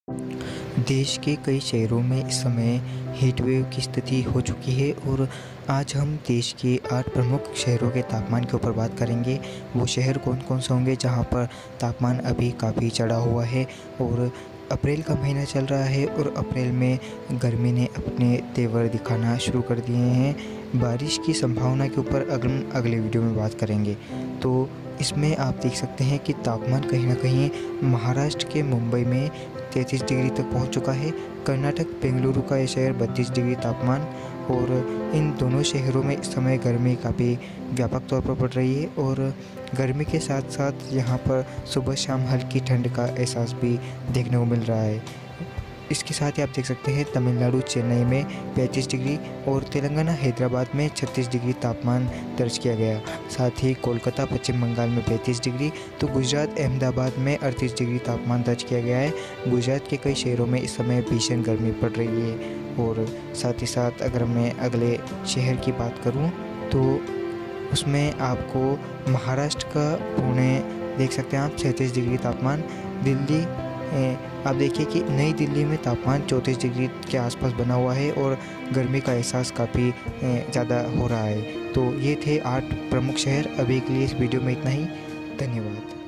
देश के कई शहरों में इस समय हीट वेव की स्थिति हो चुकी है और आज हम देश के 8 प्रमुख शहरों के तापमान के ऊपर बात करेंगे। वो शहर कौन कौन से होंगे जहां पर तापमान अभी काफ़ी चढ़ा हुआ है। और अप्रैल का महीना चल रहा है और अप्रैल में गर्मी ने अपने तेवर दिखाना शुरू कर दिए हैं। बारिश की संभावना के ऊपर अगले वीडियो में बात करेंगे। तो इसमें आप देख सकते हैं कि तापमान कहीं ना कहीं महाराष्ट्र के मुंबई में 33 डिग्री तक पहुंच चुका है। कर्नाटक बेंगलुरु का यह शहर 32 डिग्री तापमान। और इन दोनों शहरों में इस समय गर्मी काफ़ी व्यापक तौर पर पड़ रही है और गर्मी के साथ साथ यहाँ पर सुबह शाम हल्की ठंड का एहसास भी देखने को मिल रहा है। इसके साथ ही आप देख सकते हैं तमिलनाडु चेन्नई में 35 डिग्री और तेलंगाना हैदराबाद में 36 डिग्री तापमान दर्ज किया गया। साथ ही कोलकाता पश्चिम बंगाल में 35 डिग्री तो गुजरात अहमदाबाद में 38 डिग्री तापमान दर्ज किया गया है। गुजरात के कई शहरों में इस समय भीषण गर्मी पड़ रही है। और साथ ही साथ अगर मैं अगले शहर की बात करूँ तो उसमें आपको महाराष्ट्र का पुणे देख सकते हैं आप 36 डिग्री तापमान। दिल्ली आप देखिए कि नई दिल्ली में तापमान 34 डिग्री के आसपास बना हुआ है और गर्मी का एहसास काफ़ी ज़्यादा हो रहा है। तो ये थे 8 प्रमुख शहर। अभी के लिए इस वीडियो में इतना ही। धन्यवाद।